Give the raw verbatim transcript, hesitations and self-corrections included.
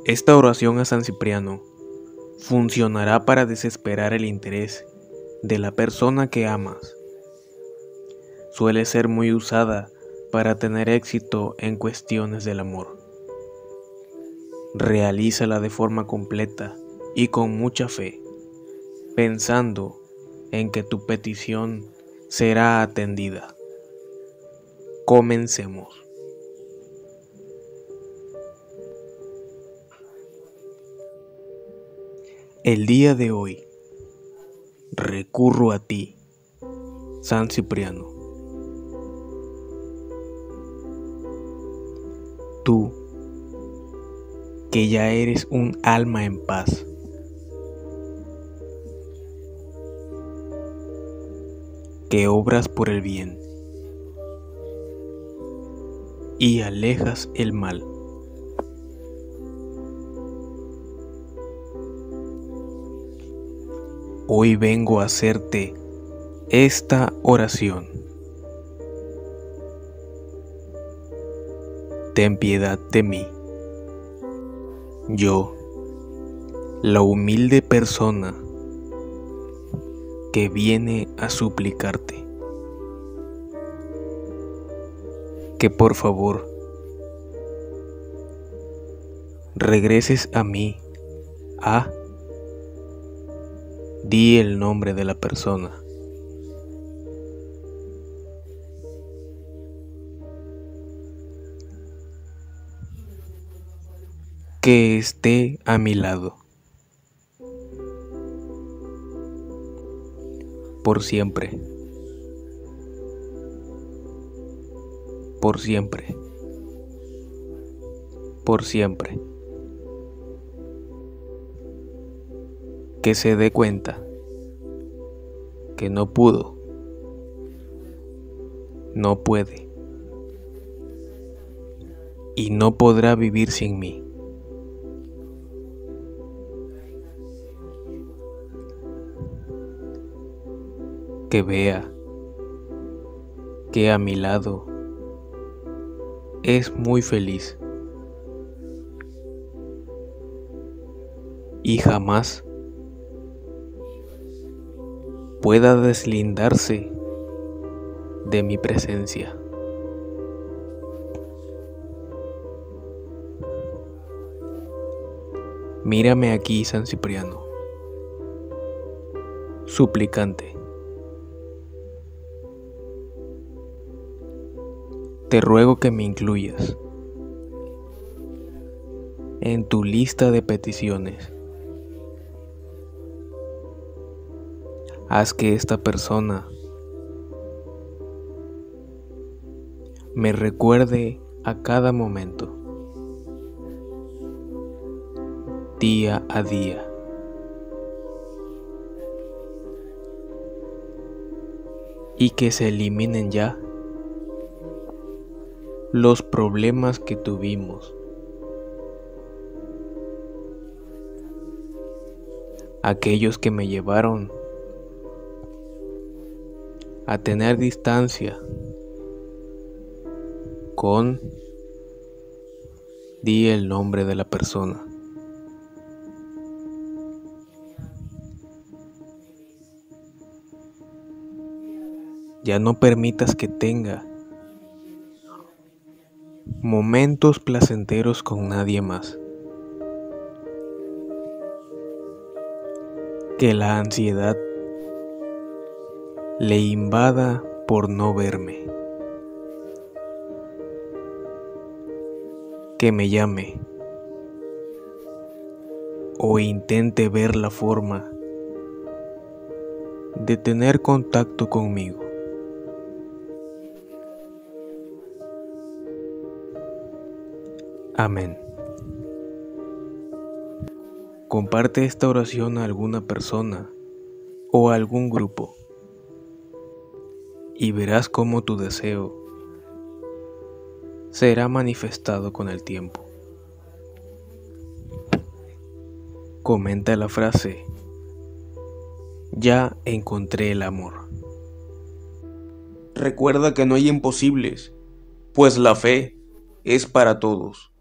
Esta oración a San Cipriano funcionará para desesperar el interés de la persona que amas. Suele ser muy usada para tener éxito en cuestiones del amor. Realízala de forma completa y con mucha fe, pensando en que tu petición será atendida. Comencemos. El día de hoy recurro a ti, San Cipriano. Tú, que ya eres un alma en paz, que obras por el bien y alejas el mal. Hoy vengo a hacerte esta oración. Ten piedad de mí. Yo, la humilde persona que viene a suplicarte, que por favor regreses a mí a Di el nombre de la persona. Que esté a mi lado. Por siempre. Por siempre. Por siempre. Que se dé cuenta que no pudo, no puede y no podrá vivir sin mí. Que vea que a mi lado es muy feliz y jamás pueda deslindarse de mi presencia. Mírame aquí, San Cipriano, suplicante. Te ruego que me incluyas en tu lista de peticiones. Haz que esta persona me recuerde a cada momento, día a día. Y que se eliminen ya los problemas que tuvimos, aquellos que me llevaron a tener distancia con Di el nombre de la persona. Ya no permitas que tenga momentos placenteros con nadie más. Que la ansiedad le invada por no verme. Que me llame o intente ver la forma de tener contacto conmigo. Amén. Comparte esta oración a alguna persona o a algún grupo y verás cómo tu deseo será manifestado con el tiempo. Comenta la frase: ya encontré el amor. Recuerda que no hay imposibles, pues la fe es para todos.